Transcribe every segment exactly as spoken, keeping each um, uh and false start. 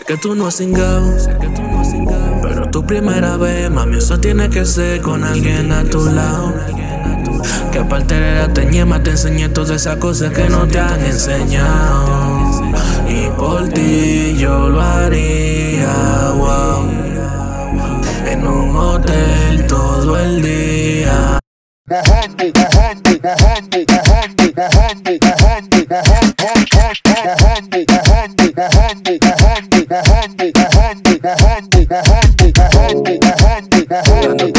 que tú no has cingado, sé que tú no has cingado, pero tu primera vez, mami, eso tiene que ser con alguien a tu lado. Que aparte de la teñema te enseñé todas esas cosas que no te han enseñado. Y por ti yo lo haría, wow, en un hotel todo el día. Bajando, bajando, bajando, bajando, bajando, bajando, bajando, bajando, bajando, bajando, bajando, bajando, bajando, bajando, bajando, bajando, bajando, bajando,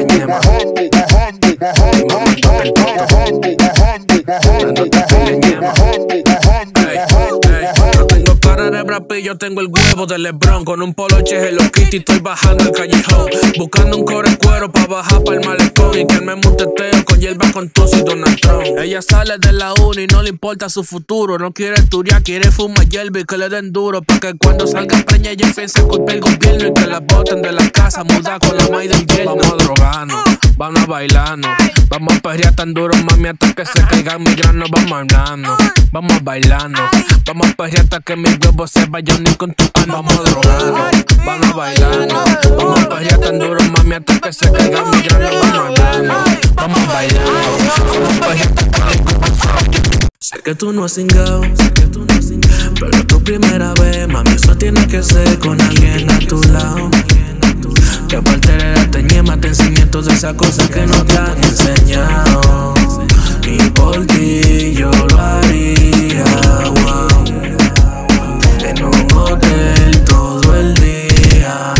yo tengo el huevo de LeBron. Con un poloche Hello Kitty estoy bajando el callejón, buscando un core cuero pa' bajar pa'l malecón y que me un teteo con hierba con tos y Donald Trump. Ella sale de la uni y no le importa su futuro. No quiere estudiar, quiere fumar hierba y que le den duro, pa' que cuando salga preña ella piense culpa el gobierno y que la boten de la casa mudar con la maíz del yerno. Vamos a drogarnos, vamos a bailarnos, vamos a perrear tan duro, mami, hasta que se caigan mis granos. Vamos hablando, vamos a bailando, vamos a perrear hasta que mis huevos se vayan ni con tu ano. Vamos a drogarnos, vamos a bailarnos, vamos a perrear tan duro, mami, hasta que se caigan mis granos. Vamos hablando, vamos a bailarnos, vamos a perrear hasta que mis huevos se vayan. Sé que tú no has cingado, sé que tú no has cingado, pero tu primera vez, mami, eso tiene que ser con alguien a tu lado. Que aparte de la teñema te enseñé todas esas cosas que no te han enseñado. Y por ti yo lo haría, wow, en un hotel todo el día.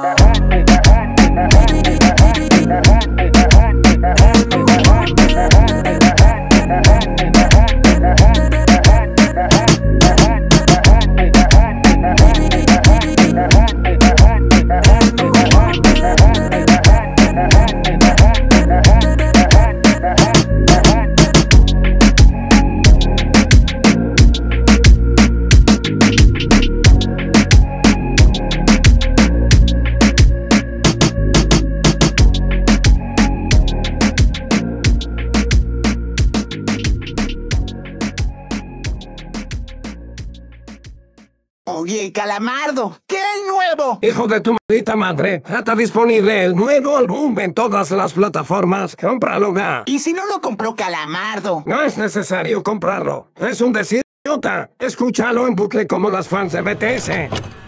Oye, Calamardo, ¿qué hay nuevo? Hijo de tu maldita madre, está disponible el nuevo álbum en todas las plataformas. Cómpralo ya. ¿Y si no lo compró Calamardo? No es necesario comprarlo. Es un decir idiota. Escúchalo en bucle como las fans de B T S.